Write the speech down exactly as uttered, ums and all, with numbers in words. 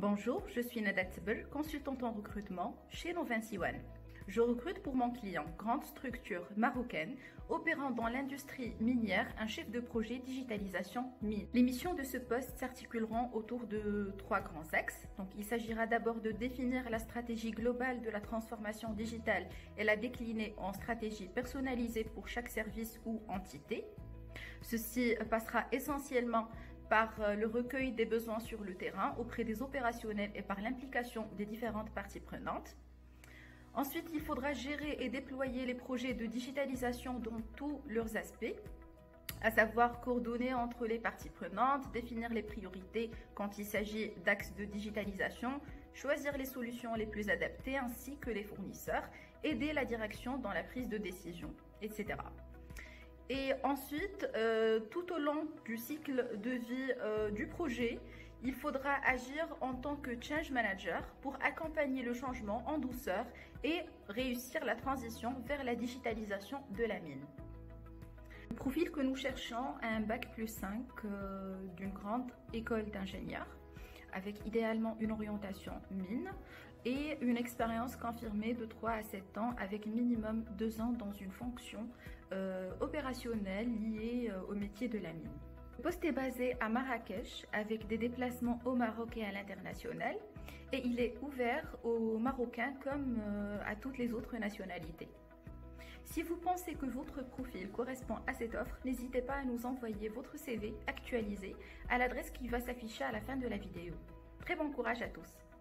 Bonjour, je suis Nada Tibel, consultante en recrutement chez Novancy One. Je recrute pour mon client, grande structure marocaine, opérant dans l'industrie minière, un chef de projet digitalisation mine. Les missions de ce poste s'articuleront autour de trois grands axes. Donc, il s'agira d'abord de définir la stratégie globale de la transformation digitale et la décliner en stratégie personnalisée pour chaque service ou entité. Ceci passera essentiellement par le recueil des besoins sur le terrain auprès des opérationnels et par l'implication des différentes parties prenantes. Ensuite, il faudra gérer et déployer les projets de digitalisation dans tous leurs aspects, à savoir coordonner entre les parties prenantes, définir les priorités quand il s'agit d'axes de digitalisation, choisir les solutions les plus adaptées ainsi que les fournisseurs, aider la direction dans la prise de décision, et cetera. Et ensuite, euh, tout au long du cycle de vie euh, du projet, il faudra agir en tant que change manager pour accompagner le changement en douceur et réussir la transition vers la digitalisation de la mine. Le profil que nous cherchons a un bac plus cinq euh, d'une grande école d'ingénieurs, avec idéalement une orientation mine et une expérience confirmée de trois à sept ans avec minimum deux ans dans une fonction euh, opérationnelle liée euh, au métier de la mine. Le poste est basé à Marrakech avec des déplacements au Maroc et à l'international et il est ouvert aux Marocains comme euh, à toutes les autres nationalités. Si vous pensez que votre profil correspond à cette offre, n'hésitez pas à nous envoyer votre C V actualisé à l'adresse qui va s'afficher à la fin de la vidéo. Très bon courage à tous!